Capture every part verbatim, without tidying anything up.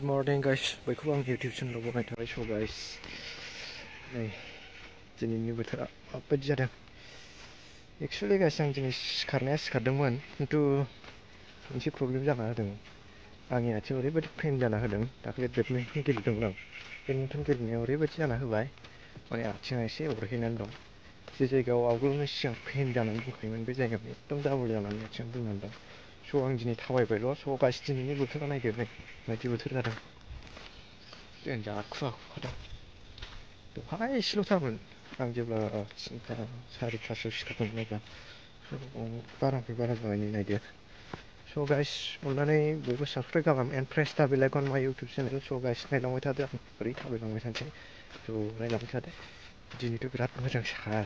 Good morning guys, bयखौबो आं YouTube channel आव बरायनाय थाबाय। So guys, नै दिनैनि बोथोरा माबायदि जादों? Actually guys, आं दिनै सिखारनाया सिखारदोंमोन, खिन्थु मोनसे प्रब्लेम जाना होदों। आंनि आथिङाव ओरैबायदि पेन जाना होदों। दाखालि बेडमिन्टन गेलेदोंमोन आं। बेडमिन्टन गेलेनायाव ओरैबायदि जाना होबाय, माने आथिङा एसे अरहैनानै दं। जे जायगायाव आवगोलनो सिगां पेन जानानै दंखायोमोन, बे जायगायाव एकदम डाबल जानानै आथिङा बुंनानै दं। So आं दिनै थाबायबायल'। So guys, दिनैनि बोथोरा नायदो नै माबायदि बोथोर जादों। जों जा खुवा खुखादों। दहाय एसेल'थारमोन आं जेब्ला थिनथा सारिथासोआव सिखारदोंमोन अब्ला बारानिफ्राय बारा जाबाय नै नायदो। So guys, अननानै बयबो साबसक्राइब खालाम and press the bell icon on my YouTube channel. So guys, नायलांबाय थादो, आं ओरै थाबायलांबाय थानोसै। So नायलांबाय थादो। दिनैथ' बिराद मोजां सान।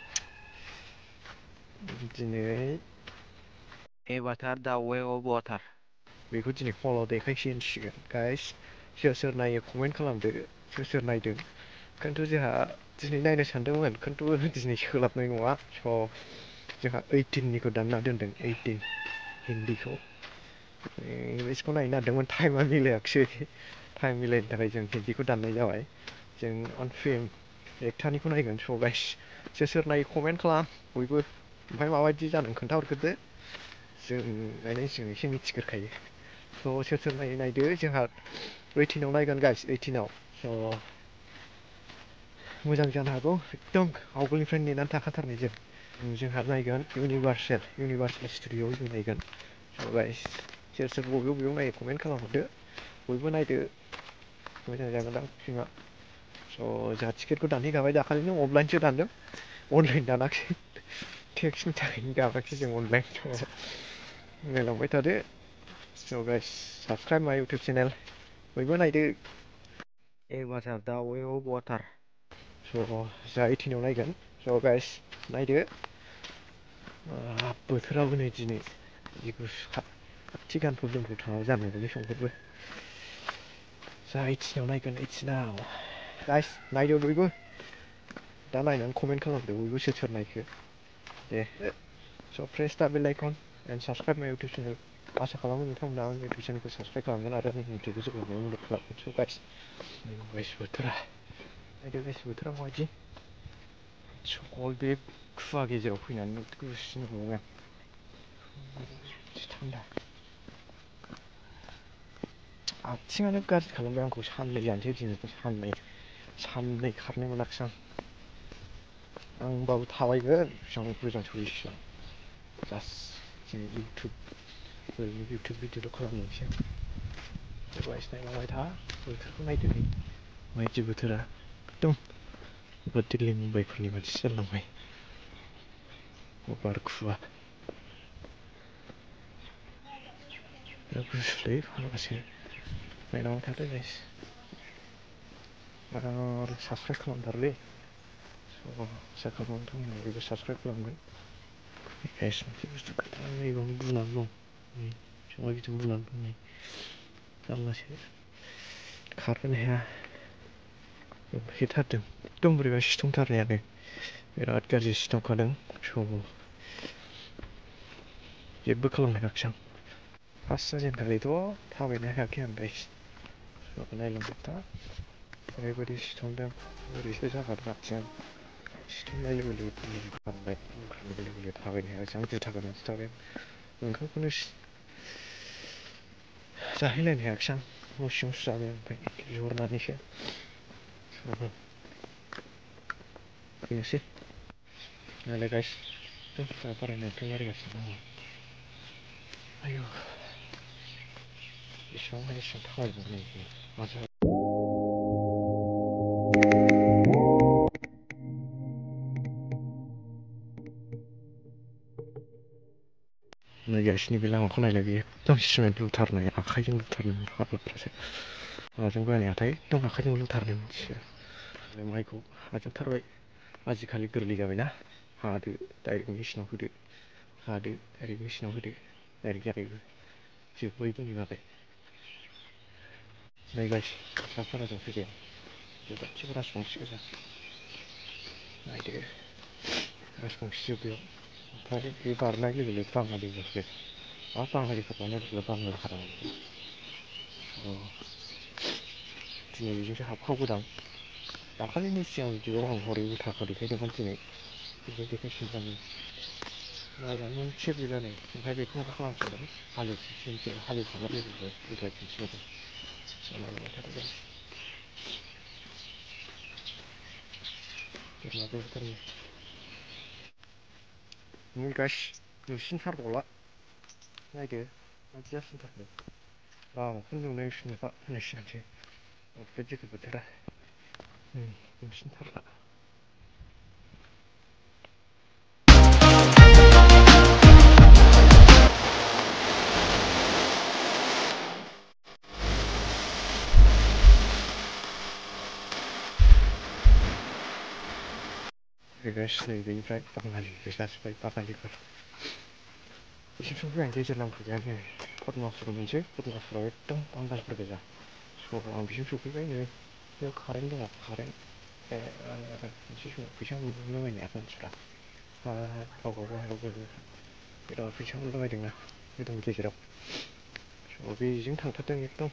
दिनै एभाटार दा वे अफ वाटार बेखौ दिनै हलाव देखायसिगोन गाइस। सोर सोर नायो कमेन्ट खालामदो, सोर सोर नायदों। खिन्थु जोंहा दिनै नायनो सानदोंमोन, खिन्थु दिनै सोलाबनाय नङा। स' जोंहा ओइटिननिखौ दानना दोनदों, ओइटिन हिन्दीखौ। इंलिसखौ नायनो नागिरदोंमोन, टाइमा मिलायाखिसै। टाइम मिलायनो थाखाय जों हिन्दीखौ दाननाय जाबाय। जों अन फिल्म एकथानिखौ नायगोन। स' गाइस, सोर सोर नायो कमेन्ट खालाम बयबो। ओमफ्राय माबायदि जादों खोन्थाहरग्रोदो। जों नायनायजों एसे मिथिग्रोखायो। स' सोर सोर नायो नायदो। जोंहा ओइटिनाव नायगोन गाइस, ओइटिनाव। स' मोजां जानो हागौ, एकदम आवगोलनिफ्रायनो नेनानै थाखाथारनाय जों। जोंहा नायगोन इउनिभार्सेल इउनिभार्सेल स्टुडिय'आव जों नायगोन। स' गाइस, सोर सोर बबेयाव बबेयाव नायो कमेन्ट खालामहरदो। बयबो नायदो, मोजां जागोनदां फिल्मा। स' जोंहा टिकेटखौ दानहैखाबाय दाखालिनो, अफलाइनसो दानदों, अनलाइन दानाखिसै। टेक्सनि थाखायनो गाबाखिसै जों अनलाइन। नायलांबाय थादो। So' guys, subscribe my YouTube channel, बयबो नायदो। एभाटार दा वे अफ वाटार। स' जोंहा ओइटिनाव नायगोन। स' गाइस, नायदो। बोथोराबो नै दिनै जि गुसुखा। खाथि गानफब जोमफब थाङाबा जानाय नङालै समफोरबो। जोंहा ओइटिनाव नायगोन, ओइटिनाव। गाइस नायदो बयबो। दा नायनानै कमेन्ट खालामदो बयबो सोर सोर नायखो। दे, स' press the bell icon and subscribe my YouTube channel. आसा खालामो नोंथांमोना आंनि इउटुब चेनेलखौ साबसक्राइब खालामगोन आरो आंनि इउटुबखौ जौगानायाव मदद खालामगोन। स' गाइस, गाइस बोथोरा नायदो, गाइस बोथोरा माबायदि। सकल बे खुवा गेजेराव फैनानै गुसु न'आव आं थान्दा। आथिङानो गाज्रि खालामबाय आंखौ। साननै जानोसै दिनै, साननै साननै खारनो मोनाखिसै आं। आं होनबाबो थाबायगोन, बेसेबां गोजान सौहैसिगोन। जास्ट दिनै इउटुब ओरैनो इउटुब भिडिअ'ल' खालामनोसै आं। गाइस नायलांबाय था, बोथोरखौ नायदो नै माबायदि बोथोरा। एकदम अबावबा दिल्ली मुम्बाइफोरनि बायदिसो जालांबाय। बार खुवा, बिराद गुसुलै फाग्लासो। नायलांबाय थादो गाइस, आरो साबसक्राइब खालामथारलै। आसा खालामो नोंथांमोना बयबो साबसक्राइब खालामगोन। गाइस मोनसे बुस्थु खोन्था, नैबावनो बुंनानै दं, नै बिफाङा गिदिं बुंनानै दं नै। जारलासो, खारनोनो हाया। हेथारदों, एकदम बोरैबा सिथंथारनायानो बिराद गाज्रि सिथंखादों। स' जेबो खालामनो हायाखिसै आं। फार्स्ट जाजेनखालिथ' थाबायनो हायाखै आं गाइस। स' नायलांबाय था, ओरैबायदि सिथंदों, ओरैसो जाखादों आथिङा। सिथंनाय लोगो लोगो बुखांबाय, बुखांनाय लोगो लोगो थाबायनो हायासै आं। जुथा गाननानैसो थाबाय आं। ओंखामखौनो जाहैलायनो हायाखिसै आं। न' सिङावसो जाबाय आं, ओमफ्राय बिहरनानैसो। बेनोसै नायलाय गाइस, जोंहा बारायनायनिफ्राय बारायगासिनो दङ। आयौ, बेसेबां हायो एसेबां थाबायबावनांगौ माथो। नै गाइस, नैबे लामाखौ नायलाय, बेयो एकदम सिमेन्ट लुथारनाय, आखाइजों लुथारनाय फाग्लाफ्रासो। माजों बानायनायथाय, एकदम आखाइजों लुथारनाय मिथिया। माइखौ हाजोबथारबाय। आजिखालि गोरलै जाबायना, हादो डाइरेक्ट मेसिनाव होदो, हादो डाइरेक्ट मेसिनाव होदो, डाइरेक्ट जाबायबो, जोब्बायबो नै मालाय। नै गाइस, सापाराजों फैबाय आं। बे गासिबो राजबंसि गोजा। नायदो, राजबंसि जोब बेयाव। ओमफ्राय बे बारनाय लोगो लोगो बाङालिफोरसो। मा बाङालिफोर बारनाय लोगो लोगो बांगालि खालामो। दिनै बेजोंसो हाबखावगोदां दाखालिनि सिगां भिडिअ'आव आं हरै उल्थाखौ देखायदोंमोन दिनै बेखौ देखायफिनबाय नायनानै मोनसे गैला नै ओमफ्राय बेखौ मा खालामफिनदों हालेवफिनसै हालेवखांनानै बेखौ देखायफिनसिगोन नायलांबाय थादो गाइस बोरमाबो बोरमा नै गाइस नुसिनथारबावला नायदो माबायदि जासिनथारखो लामाखौनो नुनाय नुला होननायसो जानोसै ओरैबायदि जाखो बोथोरा नै नुसिनथारला गाइस नै बेनिफ्राय बाङालि जाजोब्बाय बाङालिफोर बिसिम सफैबाय आं गेजेर नांफैबायानो पद्माफुर मोनसै पद्माफुराव एकदम बांगालफोर गोजा स' आं बिसिम सफैबाय नै बेयाव कारेन्ट दङ कारेन्ट ए मोनसे समाव फैसा मोनलाबायनाया मानसिफ्रा गाव गावबागाव बिराद फैसा मोनलाबायदोंना गोदान गेजेराव स' बेजों थांथारदों एकदम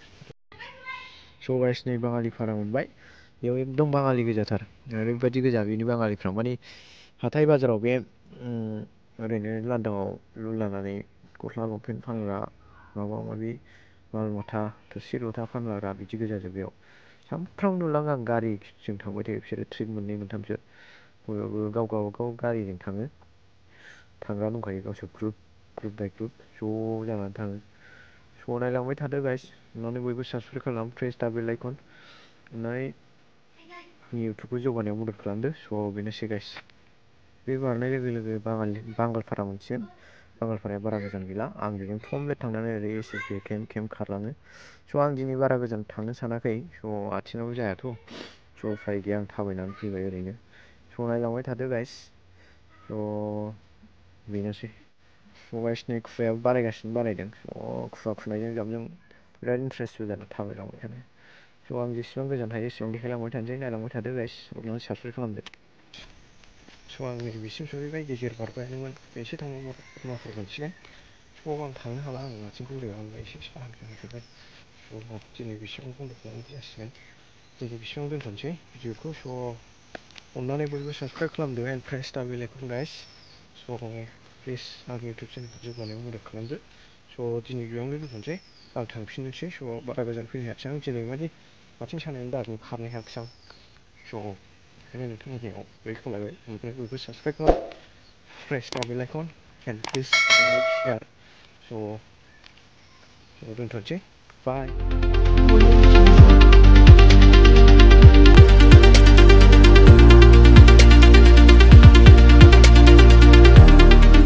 स' गाइस नै बाङालि फारा मोनबाय बेयाव एकदम बाङालि गोजाथार ओरैबायदि गोजा बेनि बाङालिफ्रा माने हाथाय बाजाराव बे ओरैनो लांदांआव लुलानानै गस्ला लंपेन्ट फानग्रा माबा माबि माल माथा थोरसि लथा फानलाग्रा बिदि गोजाजोब बेयाव सानफ्रामबो नुलाङो आं गारिजों थांबाय थायो बिसोरो ट्रिप मोननै मोनथामसो बयबो गाव गावबागाव गारिजों थाङो थांग्रा दंखायो गावसोर ग्रुप ग्रुप बाय ग्रुप ज' जानानै थाङो स' नायलांबाय थादो गाइस अननानै बयबो साबसक्राइब खालाम प्रेस दा बेल आइकन अननानै आंनि इउटुबखौ जौगानायाव मदद खालामदो स' बेनोसै गाइस बे बारनाय लोगो लोगो बाङालि बांगालफारा मोनसिगोन बांगालफाराया बारा गोजान गैला आं बेजों थमब्लेट थांनानै ओरै S S B camp camp खारलाङो स' आं दिनै बारा गोजान थांनो सानाखै स' आथिङाबो जायाथ' स' उफाय गैया आं थाबायनानै फैबाय ओरैनो स' नायलांबाय थादो गाइस स' बेनोसै स' गाइस नै खुवायाबो बारायगासिनो बारायदों स' खुवा खुनायजों जाबजों बिराद इन्टारेस्टबो जादों थाबायलांबाय थानो स' आं जेसेबां गोजान हायो एसेबां देखायलांबाय थानोसै नायलांबाय थादो गाइस अननानै साबसक्राइब खालामदो स' आं नै बिसिम सहैबाय गेजेर बारबायानोमोन एसे थांबावबा पद्माफुर मोनसिगोन स' आं थांनो हाला आं आथिं बुंदों आंबो एसे साहा जाहैबाय स' दिनै बेसेबां बन्द' खालामनाय जासिगोन दिनै बेसेबां दोनथ'नोसै भिडिअ'खौ स' अननानै बयबो साबसक्राइब खालामदो and press the bell icon guys so' please आंनि इउटुब चेनेलखौ जौगानायाव मदद खालामदो स' दिनै बेयावनो दोनथ'नोसै आं थांफिननोसै स' बारा गोजान फैनो हायासै आं दिनै माने आथिं सानायनि दारैनो खारनो हायाखिसै आं स' ओंखायनो नोंथांमोननियाव वेट खालामबाय ओमफ्राय बयबो साबसक्राइब खालाम press the bell icon and please like share स' स' दोनथ'नोसै बाय